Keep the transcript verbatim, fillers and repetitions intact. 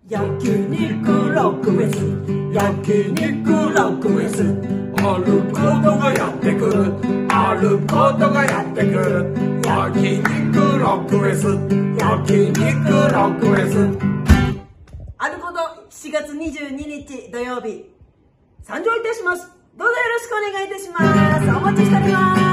焼肉ロックフェス、焼肉ロックフェス、あることがやってくる、あることがやってくる、焼肉ロックフェス、焼肉ロックフェス。あることしがつにじゅうににち土曜日参上いたします。どうぞよろしくお願いいたします。お待ちしております。